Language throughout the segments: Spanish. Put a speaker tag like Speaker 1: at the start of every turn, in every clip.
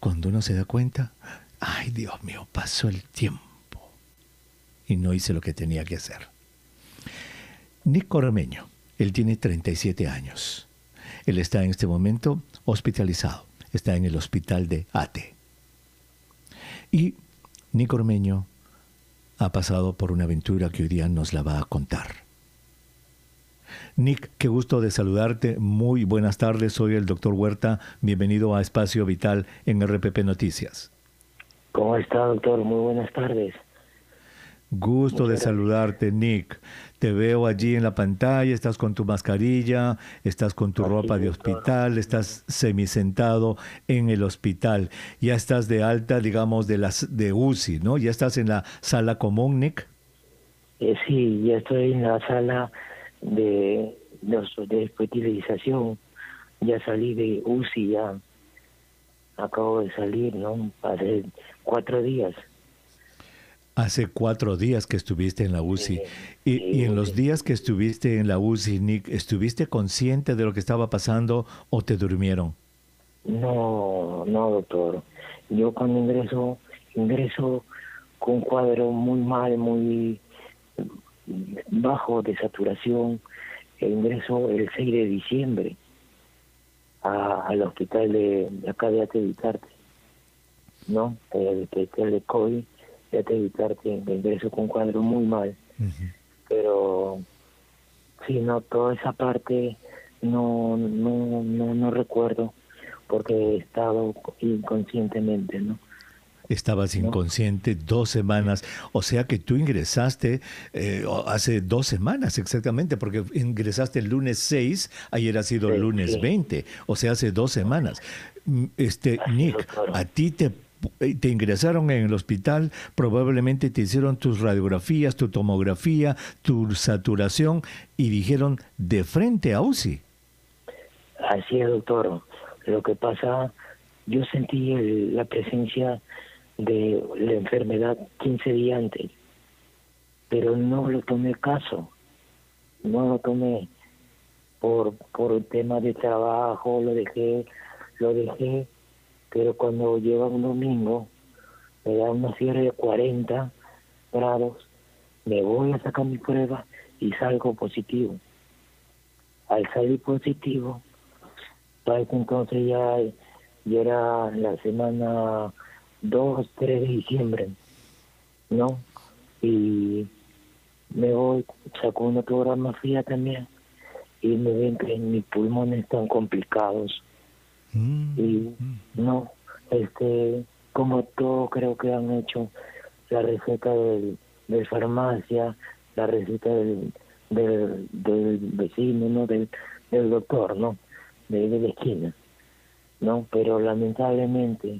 Speaker 1: cuando uno se da cuenta, ay Dios mío, pasó el tiempo y no hice lo que tenía que hacer. Nick Corremeño, él tiene 37 años. Él está en este momento hospitalizado, está en el hospital de Ate. Y Nick Corremeño ha pasado por una aventura que hoy día nos la va a contar. Nick, qué gusto de saludarte. Muy buenas tardes. Soy el doctor Huerta. Bienvenido a Espacio Vital en RPP Noticias.
Speaker 2: ¿Cómo está, doctor? Muy buenas tardes.
Speaker 1: Gusto
Speaker 2: Muchas
Speaker 1: de
Speaker 2: gracias.
Speaker 1: saludarte, Nick. Te veo allí en la pantalla, estás con tu mascarilla, estás con tu
Speaker 2: Así
Speaker 1: ropa de
Speaker 2: es, doctor.
Speaker 1: hospital, estás semisentado en el hospital. Ya estás de alta, digamos, de UCI, ¿no? Ya estás en la sala común, Nick.
Speaker 2: Sí, ya estoy en la sala de hospitalización. Ya salí de UCI, ya acabo de salir, ¿no? Hace 4 días.
Speaker 1: Hace 4 días que estuviste en la UCI. Y en los
Speaker 2: UCI.
Speaker 1: días que estuviste en la UCI, Nick, ¿estuviste consciente de lo que estaba pasando o te durmieron?
Speaker 2: No, doctor. Yo cuando ingreso con un cuadro muy mal, muy bajo de saturación. Ingreso el 6 de diciembre al hospital de acá de Ate Vitarte, ¿no? El hospital de COVID de Ate Vitarte. Ingreso con un cuadro muy mal.
Speaker 1: Uh-huh.
Speaker 2: Pero sí, no, toda esa parte no recuerdo porque he estado inconscientemente, ¿no?
Speaker 1: Estabas inconsciente 2 semanas, o sea que tú ingresaste hace 2 semanas exactamente, porque ingresaste el lunes 6, ayer ha sido el lunes
Speaker 2: Sí.
Speaker 1: 20, o sea, hace 2 semanas. Nick,
Speaker 2: doctor.
Speaker 1: a ti te ingresaron en el hospital, probablemente te hicieron tus radiografías, tu tomografía, tu saturación y dijeron de frente a UCI.
Speaker 2: Así es, doctor. Lo que pasa, yo sentí la presencia de la enfermedad 15 días antes, pero no lo tomé caso, no lo tomé por el tema de trabajo, lo dejé, pero cuando llega un domingo, me da una fiebre de 40 grados, me voy a sacar mi prueba y salgo positivo. Al salir positivo, para ese entonces ya era la semana 2, 3 de diciembre, ¿no? Y me voy, saco una tomografía también y me ven que mis pulmones están complicados. Y no, como todo creo que han hecho la receta del farmacia, la receta del vecino, ¿no? Del doctor, ¿no? De la esquina, ¿no? Pero lamentablemente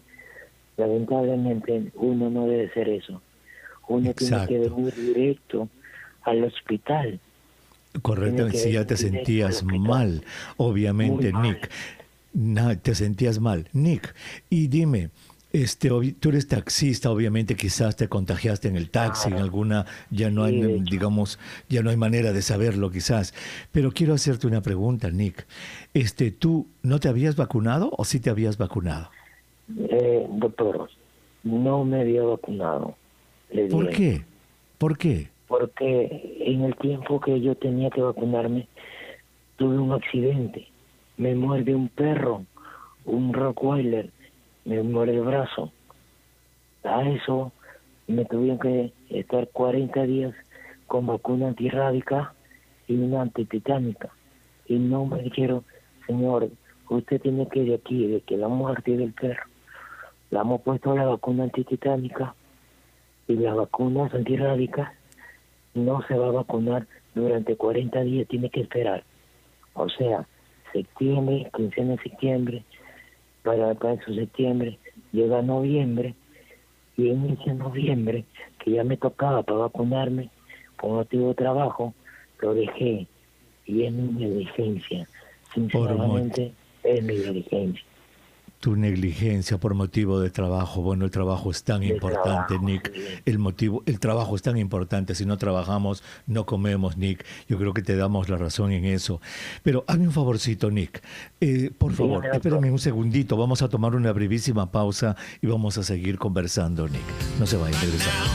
Speaker 2: uno no debe hacer eso. Uno
Speaker 1: Exacto.
Speaker 2: tiene que venir directo al hospital.
Speaker 1: Correcto, si ya te sentías mal, obviamente, Nick. Te sentías mal. Nick, y dime, tú eres taxista, obviamente quizás te contagiaste en el taxi, en alguna, ya no hay, digamos, ya no hay manera de saberlo quizás. Pero quiero hacerte una pregunta, Nick. ¿Tú no te habías vacunado o sí te habías vacunado?
Speaker 2: Doctor, no me había vacunado.
Speaker 1: ¿Por qué? ¿Por qué?
Speaker 2: Porque en el tiempo que yo tenía que vacunarme, tuve un accidente. Me muerde un perro, un Rottweiler, me muerde el brazo. A eso me tuvieron que estar 40 días con vacuna antirrábica y una antitetánica. Y no me dijeron, señor, usted tiene que ir de aquí, de que la muerte del perro. Le hemos puesto la vacuna antitetánica y las vacunas antirrábicas no se va a vacunar durante 40 días, tiene que esperar. O sea, septiembre, quincena de septiembre, para eso septiembre, llega noviembre, y inicia noviembre, que ya me tocaba para vacunarme, por motivo de trabajo, lo dejé, y es mi negligencia, sinceramente es mi negligencia.
Speaker 1: Tu negligencia por motivo de trabajo. Bueno, el trabajo es tan
Speaker 2: de
Speaker 1: importante,
Speaker 2: trabajo,
Speaker 1: Nick.
Speaker 2: sí.
Speaker 1: El trabajo es tan importante. Si no trabajamos, no comemos, Nick. Yo creo que te damos la razón en eso. Pero hazme un favorcito, Nick. Por favor,
Speaker 2: Dígame, doctor.
Speaker 1: espérame un segundito. Vamos a tomar una brevísima pausa y vamos a seguir conversando, Nick. No se vayan, regresamos.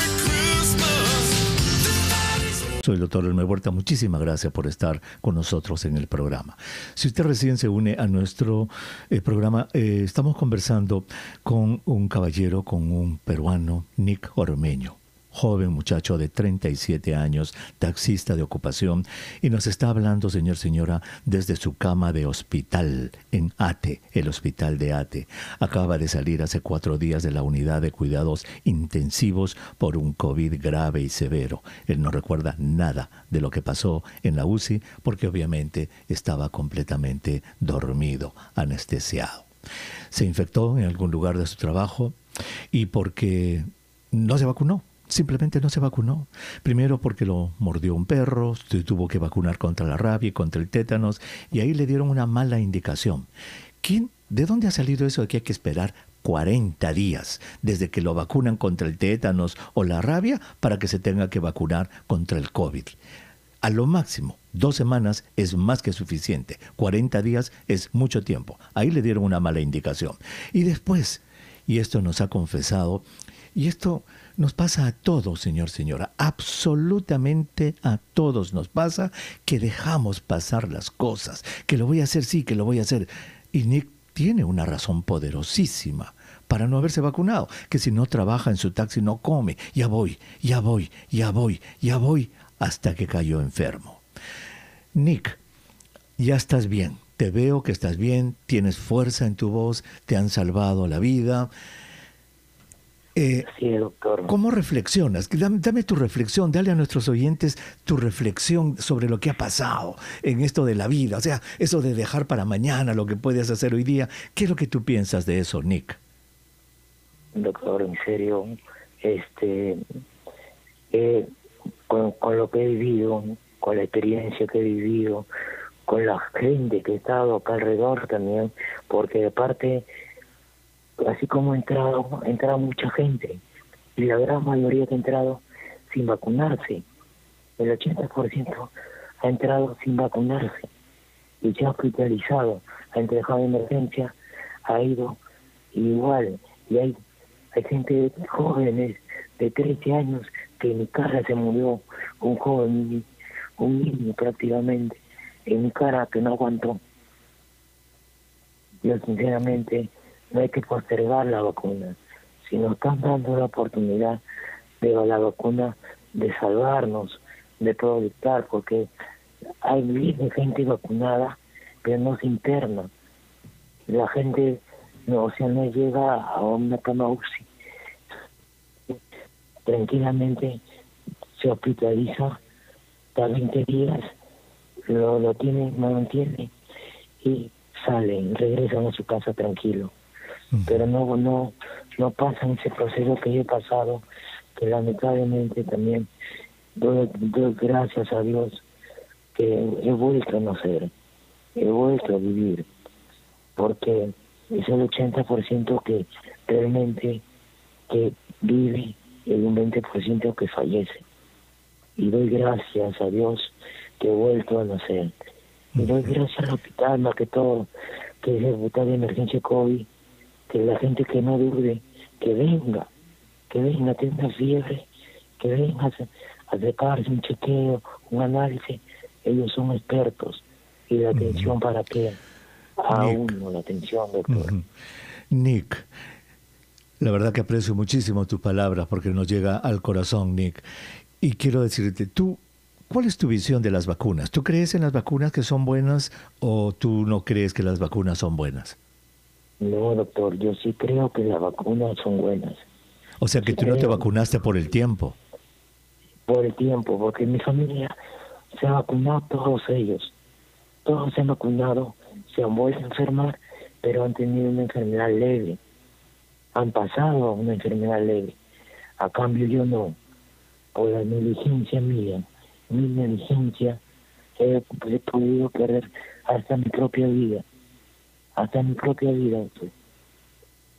Speaker 1: Soy el doctor Elmer Huerta. Muchísimas gracias por estar con nosotros en el programa. Si usted recién se une a nuestro programa, estamos conversando con un caballero, con un peruano, Nick Ormeño. Joven muchacho de 37 años, taxista de ocupación, y nos está hablando, señora, desde su cama de hospital en Ate, el hospital de Ate. Acaba de salir hace 4 días de la unidad de cuidados intensivos por un COVID grave y severo. Él no recuerda nada de lo que pasó en la UCI porque obviamente estaba completamente dormido, anestesiado. Se infectó en algún lugar de su trabajo y porque no se vacunó. Simplemente no se vacunó. Primero porque lo mordió un perro, se tuvo que vacunar contra la rabia y contra el tétanos, y ahí le dieron una mala indicación. ¿De dónde ha salido eso de que hay que esperar 40 días desde que lo vacunan contra el tétanos o la rabia para que se tenga que vacunar contra el COVID? A lo máximo, 2 semanas es más que suficiente. 40 días es mucho tiempo. Ahí le dieron una mala indicación. Y después, y esto nos ha confesado, y esto nos pasa a todos, señora, absolutamente a todos nos pasa que dejamos pasar las cosas, que lo voy a hacer, sí, que lo voy a hacer. Y Nick tiene una razón poderosísima para no haberse vacunado, que si no trabaja en su taxi no come, ya voy, hasta que cayó enfermo. Nick, ya estás bien, te veo que estás bien, tienes fuerza en tu voz, te han salvado la vida.
Speaker 2: Sí, doctor.
Speaker 1: ¿Cómo reflexionas? Dame tu reflexión, dale a nuestros oyentes tu reflexión sobre lo que ha pasado en esto de la vida, o sea, eso de dejar para mañana lo que puedes hacer hoy día. ¿Qué es lo que tú piensas de eso, Nick?
Speaker 2: Doctor, en serio, con lo que he vivido, con la experiencia que he vivido, con la gente que he estado acá alrededor también, porque de parte, así como ha entrado mucha gente, y la gran mayoría que ha entrado sin vacunarse, el 80% ha entrado sin vacunarse, y se ha hospitalizado, ha dejado de emergencia, ha ido igual, y hay gente jóvenes de 13 años que en mi cara se murió, un joven, un niño prácticamente, en mi cara que no aguantó. Yo sinceramente no hay que postergar la vacuna. Si nos están dando la oportunidad de la vacuna, de salvarnos, de proyectar, porque hay miles de gente vacunada, pero no se interna. La gente no llega a una cama UCI. Tranquilamente se hospitaliza, da 20 días, lo tiene, no lo entiende, y salen, regresan a su casa tranquilo. Pero no pasan ese proceso que yo he pasado, que lamentablemente también doy gracias a Dios que he vuelto a nacer, he vuelto a vivir, porque es el 80% que realmente que vive y el 20% que fallece. Y doy gracias a Dios que he vuelto a nacer. Y doy gracias al hospital, más que todo, que es el hospital de emergencia COVID, que la gente que no dude, que venga, tenga fiebre, que venga a sacarse un chequeo, un análisis. Ellos son expertos. Y la atención para qué, a uno, la atención, doctor.
Speaker 1: Nick, la verdad que aprecio muchísimo tus palabras porque nos llega al corazón, Nick. Y quiero decirte, ¿cuál es tu visión de las vacunas? ¿Tú crees en las vacunas que son buenas o tú no crees que las vacunas son buenas?
Speaker 2: No, doctor, yo sí creo que las vacunas son buenas.
Speaker 1: O sea que
Speaker 2: sí
Speaker 1: tú no te
Speaker 2: creo.
Speaker 1: vacunaste por el tiempo.
Speaker 2: Por el tiempo, porque mi familia se ha vacunado, todos ellos. Todos se han vacunado, se han vuelto a enfermar, pero han tenido una enfermedad leve. Han pasado a una enfermedad leve. A cambio yo no. Por la negligencia mía, mi negligencia, he podido perder hasta mi propia vida. Hasta mi propia vida, doctor.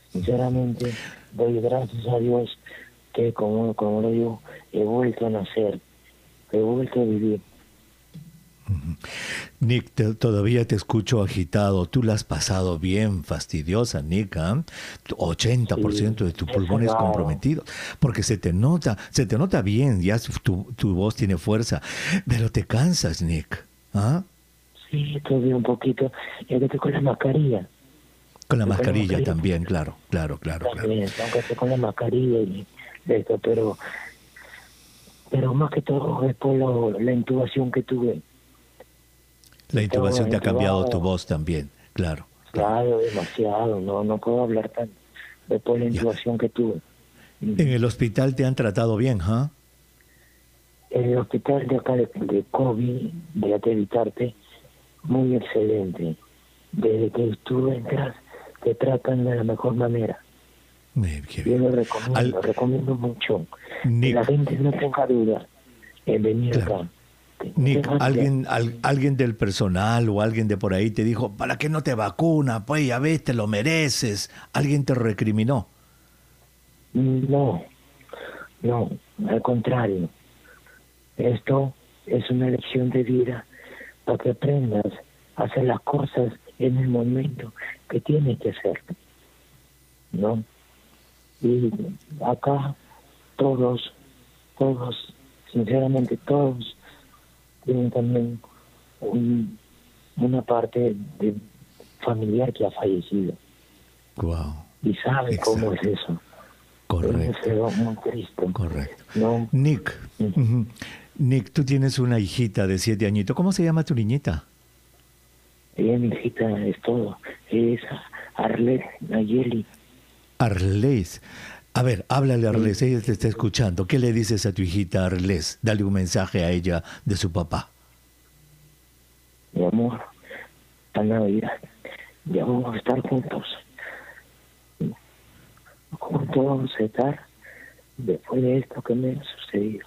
Speaker 2: Sinceramente, doy gracias a Dios que, como lo digo, he vuelto a nacer, he vuelto a vivir.
Speaker 1: Nick, todavía te escucho agitado. Tú la has pasado bien fastidiosa, Nick. 80% de
Speaker 2: Sí,
Speaker 1: tus
Speaker 2: he
Speaker 1: pulmones
Speaker 2: cerrado.
Speaker 1: comprometidos. Porque se te nota bien, ya tu voz tiene fuerza. Pero te cansas, Nick. ¿Ah?
Speaker 2: Sí, estoy un poquito, es que estoy con la mascarilla.
Speaker 1: Con la
Speaker 2: Estoy con la
Speaker 1: mascarilla
Speaker 2: mascarilla
Speaker 1: también, claro, claro, claro, claro.
Speaker 2: también, tengo que estar con la mascarilla y esto, pero más que todo es por la intubación que tuve.
Speaker 1: La
Speaker 2: Estaba
Speaker 1: intubación te ha cambiado tu
Speaker 2: intubado,
Speaker 1: voz también, claro, claro.
Speaker 2: claro, demasiado, no puedo hablar tanto. Después de la
Speaker 1: Ya.
Speaker 2: intubación que tuve.
Speaker 1: En
Speaker 2: Ujú.
Speaker 1: el hospital te han tratado bien, ¿ah?
Speaker 2: El hospital de acá de COVID, de Atevitarte, muy excelente. Desde que tú entras, te tratan de la mejor manera.
Speaker 1: Qué
Speaker 2: Yo
Speaker 1: bien.
Speaker 2: lo
Speaker 1: Al,
Speaker 2: recomiendo mucho. Que la
Speaker 1: Nick,
Speaker 2: gente no tenga duda en venir
Speaker 1: claro.
Speaker 2: acá. Que no
Speaker 1: Nick,
Speaker 2: tenga duda.
Speaker 1: alguien del personal o alguien de por ahí te dijo, ¿para qué no te vacunas? Pues ya ves, te lo mereces. Alguien te recriminó.
Speaker 2: No, no, al contrario. Esto es una lección de vida para que aprendas a hacer las cosas en el momento que tienes que hacer, ¿no? Y acá todos, sinceramente todos, tienen también una parte de familiar que ha fallecido
Speaker 1: Wow.
Speaker 2: y saben cómo es
Speaker 1: Exacto.
Speaker 2: eso. Es muy
Speaker 1: Correcto.
Speaker 2: feo, muy triste,
Speaker 1: Correcto.
Speaker 2: ¿no?
Speaker 1: Nick, ujú. Nick, tú tienes una hijita de 7 añitos. ¿Cómo se llama tu niñita?
Speaker 2: Ella, mi hijita, es todo. Es Arlet Nayeli.
Speaker 1: Arles. A ver, háblale a
Speaker 2: Sí,
Speaker 1: Arles, ella te está escuchando. ¿Qué le dices a tu hijita Arles? Dale un mensaje a ella de su papá.
Speaker 2: mi amor, esta Navidad ya vamos a estar juntos. Juntos vamos a estar después de esto que me ha sucedido.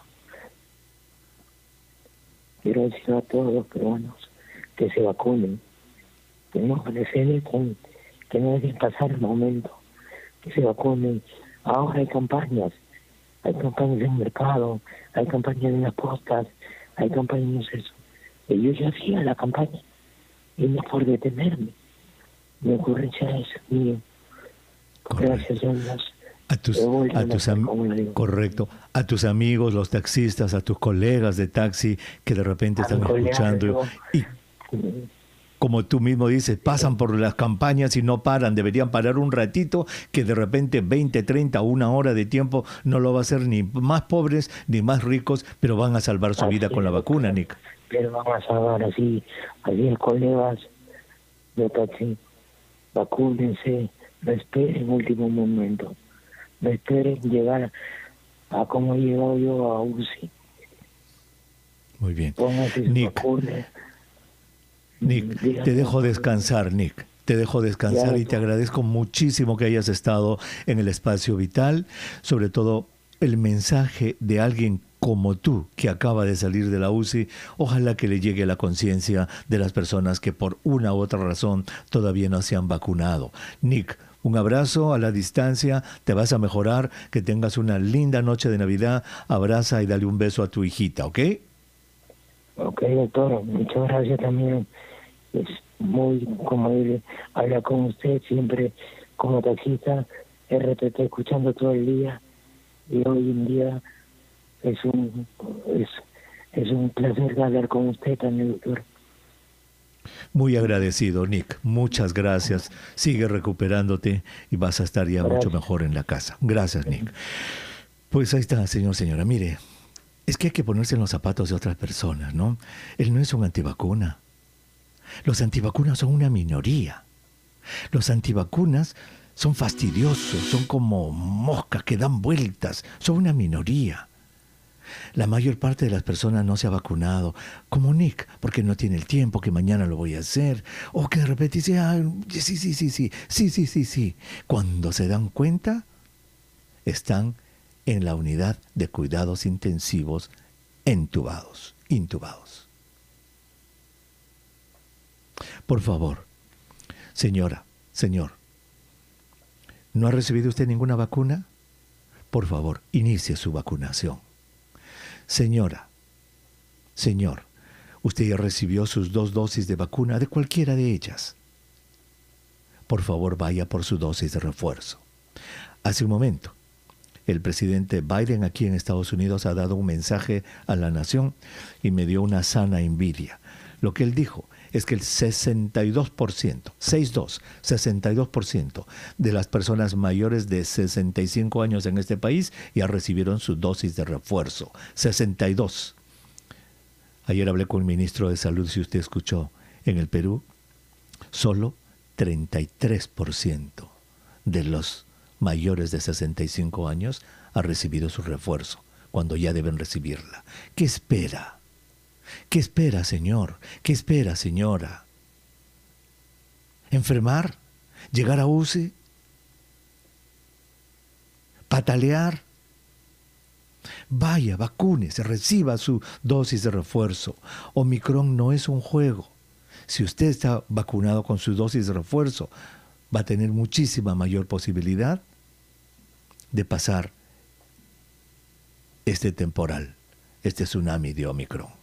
Speaker 2: Quiero decir a todos los peruanos que se vacunen, que no que no dejen pasar el momento, que se vacunen. Ahora hay campañas en el mercado, hay campañas en las postas, hay campañas en eso. Y yo ya hacía la campaña, y no por detenerme. Mi ocurrencia es mío.
Speaker 1: Correcto.
Speaker 2: Gracias a Dios.
Speaker 1: A
Speaker 2: He
Speaker 1: tus,
Speaker 2: vuelto
Speaker 1: a
Speaker 2: a
Speaker 1: tus
Speaker 2: nacer,
Speaker 1: am-
Speaker 2: como le digo.
Speaker 1: correcto, a tus amigos, los taxistas, a tus colegas de taxi que de repente
Speaker 2: A mi
Speaker 1: están
Speaker 2: colega le
Speaker 1: escuchando
Speaker 2: digo,
Speaker 1: y como tú mismo dices, pasan por las campañas y no paran, deberían parar un ratito, que de repente 20, 30, una hora de tiempo no lo va a hacer ni más pobres ni más ricos, pero van a salvar su vida
Speaker 2: así
Speaker 1: con la
Speaker 2: es,
Speaker 1: vacuna,
Speaker 2: doctor.
Speaker 1: Nick.
Speaker 2: Pero vamos a ver así colegas de taxi, vacúnense, no esperen último momento, no esperen llegar a como he llegado yo a UCI.
Speaker 1: Muy bien.
Speaker 2: Pónganse sus
Speaker 1: Nick,
Speaker 2: vacunas,
Speaker 1: Nick, te
Speaker 2: díganme,
Speaker 1: dejo descansar, Nick. Te dejo
Speaker 2: ya
Speaker 1: descansar y te
Speaker 2: doctor,
Speaker 1: agradezco muchísimo que hayas estado en el espacio vital, sobre todo el mensaje de alguien como tú que acaba de salir de la UCI, ojalá que le llegue a la conciencia de las personas que por una u otra razón todavía no se han vacunado. Nick, un abrazo a la distancia, te vas a mejorar, que tengas una linda noche de Navidad, abraza y dale un beso a tu hijita, ¿ok?
Speaker 2: ok doctor, muchas gracias también. Es muy como él habla con usted siempre como taxista, RTT escuchando todo el día y hoy en día es un es, es un placer hablar con usted también, doctor.
Speaker 1: Muy agradecido, Nick. Muchas gracias. Sigue recuperándote y vas a estar ya mucho
Speaker 2: Gracias.
Speaker 1: mejor en la casa. Gracias, Nick. Pues ahí está, señor, señora. Mire, es que hay que ponerse en los zapatos de otras personas, ¿no? Él no es un antivacuna. Los antivacunas son una minoría. Los antivacunas son fastidiosos, son como moscas que dan vueltas, son una minoría. La mayor parte de las personas no se ha vacunado, como Nick, porque no tiene el tiempo, que mañana lo voy a hacer, o que de repente dice, ah, sí, sí, sí, sí, sí, sí, sí, sí. Cuando se dan cuenta, están en la unidad de cuidados intensivos intubados. Por favor, señora, señor, ¿No ha recibido usted ninguna vacuna? Por favor, inicie su vacunación. Señora, señor, usted ya recibió sus 2 dosis de vacuna de cualquiera de ellas. Por favor, vaya por su dosis de refuerzo. Hace un momento, el presidente Biden aquí en Estados Unidos ha dado un mensaje a la nación y me dio una sana envidia. Lo que él dijo es que el 62% de las personas mayores de 65 años en este país ya recibieron su dosis de refuerzo. 62. Ayer hablé con el ministro de Salud, si usted escuchó, en el Perú, solo 33% de los mayores de 65 años ha recibido su refuerzo, cuando ya deben recibirla. ¿Qué espera? ¿Qué espera, señor? ¿Qué espera, señora? ¿Enfermar? ¿Llegar a UCI? ¿Patalear? Vaya, vacúnese, reciba su dosis de refuerzo. Omicron no es un juego. Si usted está vacunado con su dosis de refuerzo, va a tener muchísima mayor posibilidad de pasar este temporal, este tsunami de Omicron.